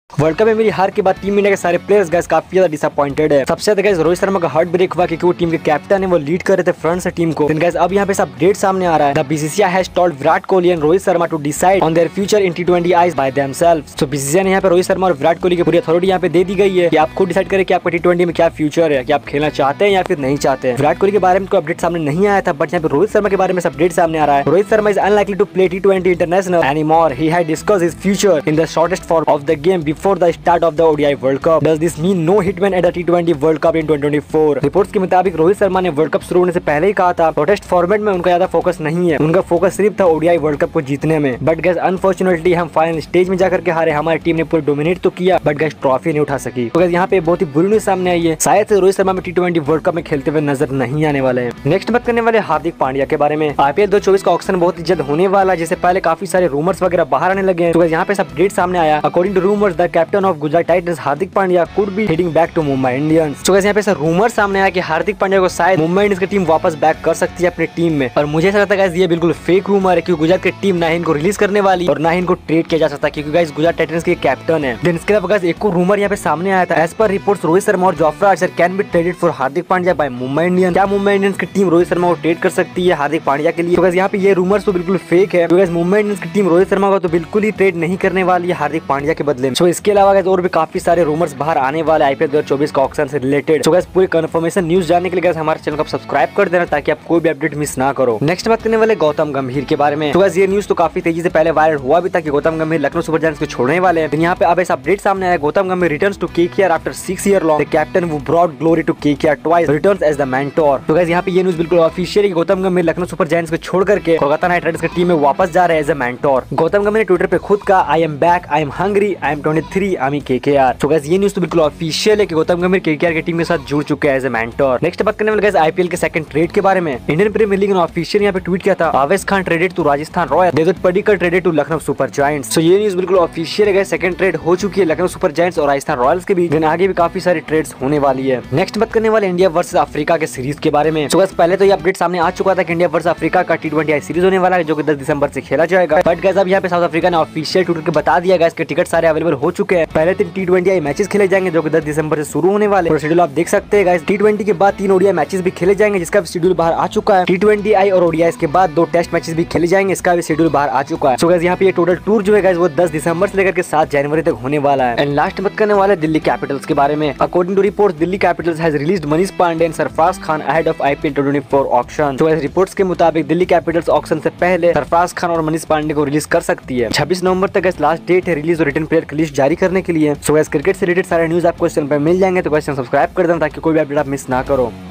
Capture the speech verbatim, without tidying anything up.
World cup में मेरी हार के बाद टीम इंडिया के सारे प्लेयर्स गाइस काफी ज्यादा डिसअपॉइंटेड है। सबसे ज्यादा गाइस रोहित शर्मा का हार्ट ब्रेक हुआ क्योंकि वो टीम के कैप्टन है, वो लीड कर रहे थे फ्रंट से टीम को। गाइस अब यहाँ पे सब अपडेट सामने आ रहा है। The BCCI has told Virat Kohli and Rohit Sharma to decide on their future in T twenty Is by themselves. तो बीसीसीआई ने यहाँ पे रोहित शर्मा और विराट कोहली की पूरी अथॉरिटी यहाँ पे दे दी गई है कि आप खुद डिसाइड करें कि आपका टी ट्वेंटी में क्या फ्यूचर है, कि आप खेलना चाहते हैं या फिर नहीं चाहते हैं। विराट कोहली के बारे में कोई अपडेट सामने नहीं आया था, बट यहाँ पे रोहित शर्मा के बारे में अपडेट सामने आ रहा है। Rohit Sharma is unlikely to play T twenty international anymore. He had discussed his future in the shortest form of the game before the start of the ODI World Cup. Does this mean no hitman at the T twenty World Cup in twenty twenty four? Reports के मुताबिक रोहित शर्मा ने world cup शुरू होने से पहले ही कहा था protest format में उनका ज्यादा फोकस नहीं है, उनका फोकस सिर्फ था ओडीआई वर्ल्ड कप को जीतने में। बट गैस अनफॉर्चुनेटली हम फाइनल स्टेज में जाकर के हारे। हमारी टीम ने पूरे डोमिनेट तो किया बट गैस ट्रॉफी नहीं उठा सकी। तो गैस यहाँ पे बहुत ही बुरी न्यूज़ सामने आई है। शायद से रोहित शर्मा में टी ट्वेंटी वर्ल्ड कप में खेलते हुए नजर नहीं आने वाले हैं। नेक्स्ट बात करने वाले हार्दिक पांड्या के बारे में। आईपीएल दो हज़ार चौबीस का ऑक्शन बहुत ही जल्द होने वाला है, जिससे पहले काफी सारे रूमर्स वगैरह बाहर आने लगे हैं। तो यहाँ पे अपडेट सामने आया। According to rumours the captain of Gujarat Titans Hardik Pandya could be heading back to Mumbai Indians. तो यहाँ पे ऐसा रूमर सामने आया कि हार्दिक पांड्या को शायद मुंबई इंडियंस की टीम वापस बैक कर सकती है अपनी टीम में। और मुझे ऐसा लगता है ये बिल्कुल फेक रूमर है, क्योंकि गुजरात की टीम ना ही इनको रिलीज करने वाली और ना ही इनको ट्रेड किया जा सकता, क्योंकि गाइस गुजरात टाइटंस के कैप्टन है। देन इसके अलावा गाइस एक और रूमर यहाँ पे सामने आया था। As per reports Rohit Sharma और Jofra Archer can be traded for Hardik Pandya by Mumbai Indians. क्या मुंबई इंडियंस की टीम रोहित शर्मा को ट्रेड कर सकती है हार्दिक पांड्या के लिए? तो गाइस यहाँ पे ये रूमर्स तो बिल्कुल फेक है, क्योंकि मुंबई इंडियंस की टीम रोहित शर्मा को तो बिल्कुल ही ट्रेड नहीं करने वाली है हार्दिक पांड्या के बदले में। सो इसके अलावा गाइस और भी काफी सारे रूमर्स बाहर आने वाले आईपीएल दो हज़ार चौबीस का ऑक्शन से रिलेटेड। सो गाइस पूरी कंफर्मेशन न्यूज जानने के लिए गाइस हमारे चैनल को सब्सक्राइब कर देना ताकि आप कोई भी अपडेट मिस ना करो। नेक्स्ट बात करने वाले गौतम गंभीर के बारे में। तो गाइस ये न्यूज तो काफी तेजी से पहले वायरल हुआ भी था कि गौतम गंभीर लखनऊ सुपर जायंट्स को छोड़ने वाले हैं। यहाँ पे अब ऐसा अपडेट सामने आया। Gautam Gambhir returns to KKR after six year long. The captain who brought glory to KKR twice returns as the mentor. तो गाइस यहाँ पे ये न्यूज बिल्कुल ऑफिशियल है कि गौतम गंभीर लखनऊ सुपर जायंट्स को छोड़ करके कोलकाता नाइट राइडर्स की टीम में वापस जा रहे हैं एज अ मेंटोर। गौतम गंभीर ने ट्विटर पे खुद का I am back, I am hungry, I am twenty three, I am KKR. तो गाइस ये न्यूज तो बिल्कुल ऑफिशियल है कि गौतम गंभीर केकेआर की टीम के साथ जुड़ चुके हैं एज अ मेंटोर। नेक्स्ट बात करने वाले गाइस आईपीएल के सेकंड ट्रेड के बारे में। इंडियन प्रीमियर लीग ने ऑफिशियल यहाँ पे ट्वीट किया था Avesh Khan traded to Rajasthan Royals, Devdutt Padikkal traded to Lucknow Super Giants. So ये न्यूज बिल्कुल ऑफिशियल है गाइस, सेकंड ट्रेड हो चुकी है लखनऊ सुपर जायंट्स और राजस्थान रॉयल्स के बीच। आगे भी काफी सारी ट्रेड्स होने वाली है। नेक्स्ट बात करने वाले इंडिया वर्सेस अफ्रीका के सीरीज के बारे में। सो गाइस पहले तो ये अपडेट सामने आ चुका था कि इंडिया वर्सेस अफ्रीका का टी ट्वेंटी आई सीरीज होने वाला है, जो कि दस दिसंबर से खेला जाएगा। बट गाइस अब यहाँ पे साउथ अफ्रीका ने ऑफिशियल ट्विटर के बता दिया गाइस के टिकट सारे अवेलेबल हो चुके हैं। पहले तीन टी ट्वेंटी आई मैचेस खेले जाएंगे जो कि दस दिसंबर से शुरू होने वाले। शेड्यूल आप देख सकते हैं गाइस। टी ट्वेंटी के बाद तीन ओडीआई मैचेस भी खेले जाएंगे, जिसका भी शेड्यूल बाहर आ चुका है। टी ट्वेंटी आई और ओडीआई के बाद दो टेस्ट मैचेस भी खेले जाएंगे, इसका भी शेड्यूल बाहर आ चुका है। सो गाइस यहाँ पे ये टोटल टूर जो है गाइस वो दस दिसंबर से लेकर के सात जनवरी तक होने वाला है। एंड लास्ट बात करने वाले दिल्ली कैपिटल्स के बारे में। According to reports Delhi Capitals has released Manish Pandey and Sarfaraz Khan ahead of IPL twenty twenty four auction. तो रिपोर्ट्स के मुताबिक दिल्ली कैपिटल्स ऑक्शन से पहले सरफराज खान और मनीष पांडे को रिलीज कर सकती है। छब्बीस नवंबर तक गाइस लास्ट डेट है रिलीज और रिटर्न प्लेयर की लिस्ट जारी करने के लिए। सो गाइस क्रिकेट से रिलेटेड सारे न्यूज आपको इस चैनल पर मिल जाएंगे, तो गाइस सब्सक्राइब कर देना ताकि कोई भी अपडेट आप मिस ना करो।